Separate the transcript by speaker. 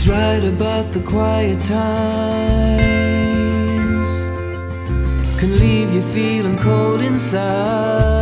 Speaker 1: He's right about the quiet times, can leave you feeling cold inside.